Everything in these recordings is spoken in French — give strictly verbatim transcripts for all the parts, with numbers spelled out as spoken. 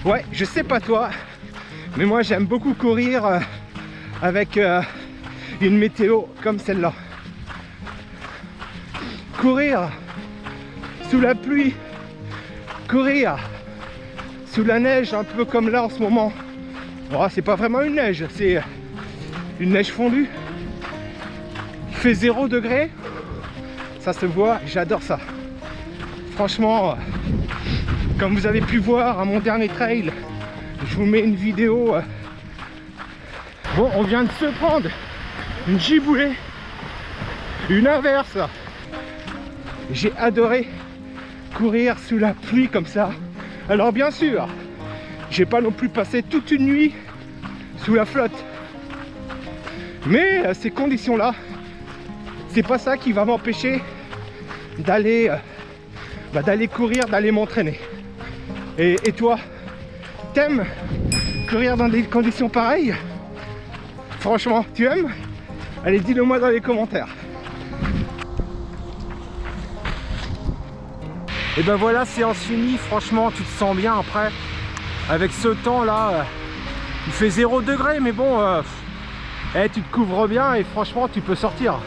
Ouais, je sais pas toi, mais moi j'aime beaucoup courir euh, avec euh, une météo comme celle-là. Courir sous la pluie, courir sous la neige, un peu comme là en ce moment. Oh, c'est pas vraiment une neige, c'est une neige fondue. Il fait zéro degré, ça se voit, j'adore ça. Franchement, comme vous avez pu voir à mon dernier trail, je vous mets une vidéo. Bon, on vient de se prendre une giboulée, une inverse. J'ai adoré courir sous la pluie comme ça. Alors bien sûr, j'ai pas non plus passé toute une nuit sous la flotte, mais ces conditions là, c'est pas ça qui va m'empêcher d'aller euh, bah, d'aller courir, d'aller m'entraîner. Et, et toi, t'aimes courir dans des conditions pareilles? Franchement, tu aimes? Allez, dis-le moi dans les commentaires. Et ben voilà, séance finie. Franchement, tu te sens bien après. Avec ce temps là, euh, il fait zéro degré, mais bon, euh, eh, tu te couvres bien et franchement, tu peux sortir.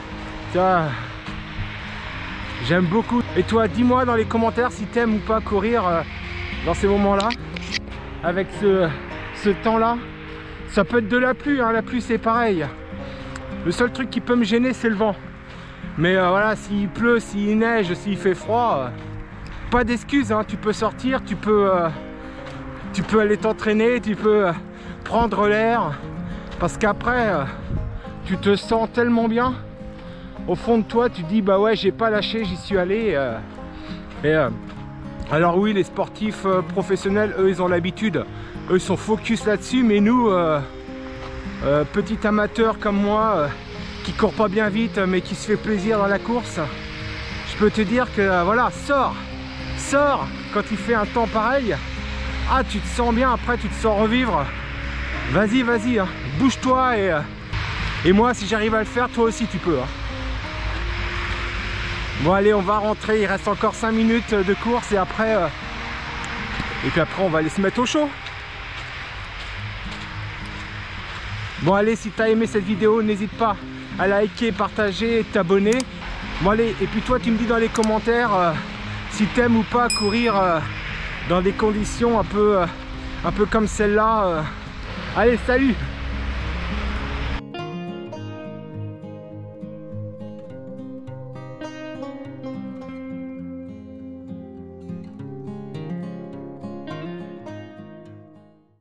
J'aime beaucoup. Et toi, dis-moi dans les commentaires si t'aimes ou pas courir euh, dans ces moments-là, avec ce, ce temps-là. Ça peut être de la pluie, hein. La pluie c'est pareil. Le seul truc qui peut me gêner, c'est le vent. Mais euh, voilà, s'il pleut, s'il neige, s'il fait froid, euh, pas d'excuses, hein. Tu peux sortir, tu peux, euh, tu peux aller t'entraîner, tu peux euh, prendre l'air. Parce qu'après, euh, tu te sens tellement bien. Au fond de toi, tu te dis, bah ouais, j'ai pas lâché, j'y suis allé. Euh, et, euh, alors oui, les sportifs euh, professionnels, eux, ils ont l'habitude. Eux, ils sont focus là-dessus. Mais nous, euh, euh, petits amateurs comme moi, euh, qui court pas bien vite, mais qui se fait plaisir dans la course, je peux te dire que, euh, voilà, sors. Sors quand il fait un temps pareil. Ah, tu te sens bien, après, tu te sens revivre. Vas-y, vas-y, hein, bouge-toi. Et, euh, et moi, si j'arrive à le faire, toi aussi, tu peux. Hein. Bon allez, on va rentrer, il reste encore cinq minutes de course et après euh... et puis après on va aller se mettre au chaud. Bon allez, si tu as aimé cette vidéo, n'hésite pas à liker, partager, t'abonner. Bon allez, et puis toi tu me dis dans les commentaires euh, si t'aimes ou pas courir euh, dans des conditions un peu, euh, un peu comme celle-là. Euh... Allez, salut!